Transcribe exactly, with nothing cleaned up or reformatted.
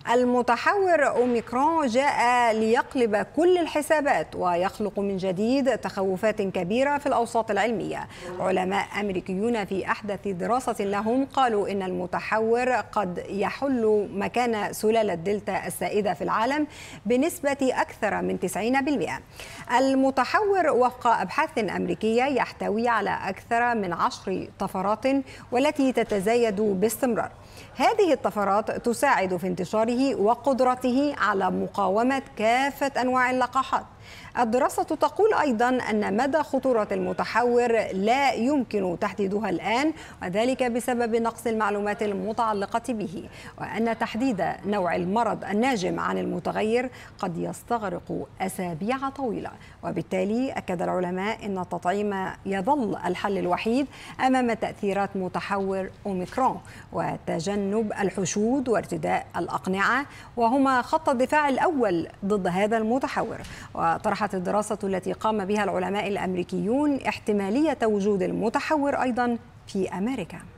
المتحور أوميكرون جاء ليقلب كل الحسابات ويخلق من جديد تخوفات كبيرة في الأوساط العلمية. علماء أمريكيون في أحدث دراسة لهم قالوا إن المتحور قد يحل مكان سلالة دلتا السائدة في العالم بنسبة أكثر من تسعين بالمئة. المتحور وفق أبحاث أمريكية يحتوي على أكثر من عشر طفرات والتي تتزايد باستمرار. هذه الطفرات تساعد في انتشاره وقدرته على مقاومة كافة أنواع اللقاحات. الدراسة تقول أيضا أن مدى خطورة المتحور لا يمكن تحديدها الآن، وذلك بسبب نقص المعلومات المتعلقة به، وأن تحديد نوع المرض الناجم عن المتغير قد يستغرق أسابيع طويلة. وبالتالي أكد العلماء أن التطعيم يظل الحل الوحيد أمام تأثيرات متحور أوميكرون، وتجنب الحشود وارتداء الأقنعة وهما خط الدفاع الأول ضد هذا المتحور. وطرحت الدراسة التي قام بها العلماء الأمريكيون احتمالية وجود المتحور أيضا في أمريكا.